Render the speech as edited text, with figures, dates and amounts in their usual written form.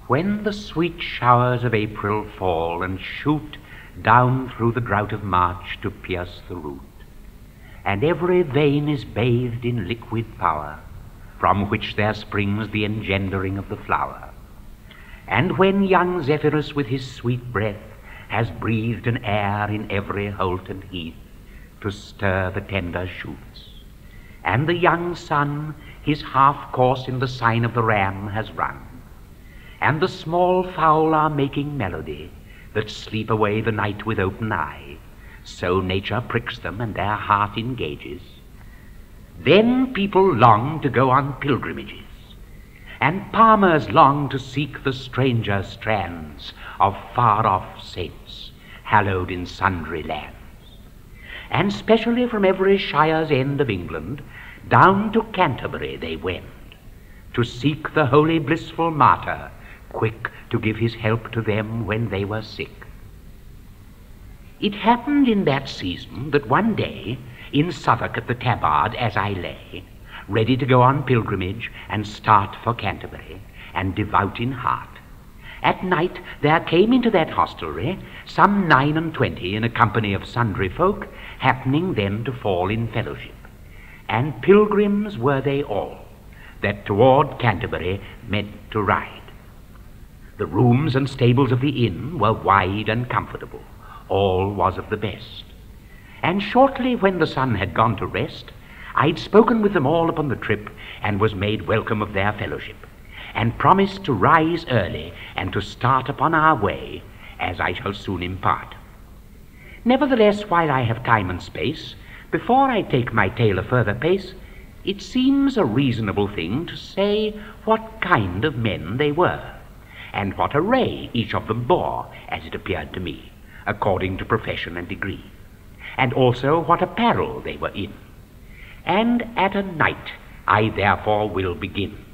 When the sweet showers of April fall and shoot down through the drought of March to pierce the root, and every vein is bathed in liquid power, from which there springs the engendering of the flower, and when young Zephyrus with his sweet breath has breathed an air in every holt and heath to stir the tender shoots, and the young sun his half course in the sign of the ram has run, and the small fowl are making melody that sleep away the night with open eye, so nature pricks them and their heart engages. Then people long to go on pilgrimages, and palmers long to seek the stranger strands of far-off saints, hallowed in sundry lands. And specially from every shire's end of England, down to Canterbury they wend, to seek the holy blissful martyr, quick to give his help to them when they were sick. It happened in that season that one day, in Southwark at the Tabard as I lay, ready to go on pilgrimage and start for Canterbury, and devout in heart, at night there came into that hostelry some 29 in a company of sundry folk, happening then to fall in fellowship. And pilgrims were they all, that toward Canterbury meant to ride. The rooms and stables of the inn were wide and comfortable, all was of the best. And shortly when the sun had gone to rest, I'd spoken with them all upon the trip, and was made welcome of their fellowship, and promised to rise early, and to start upon our way, as I shall soon impart. Nevertheless, while I have time and space, before I take my tale a further pace, it seems a reasonable thing to say what kind of men they were, and what array each of them bore, as it appeared to me, according to profession and degree, and also what apparel they were in. And at a night I therefore will begin.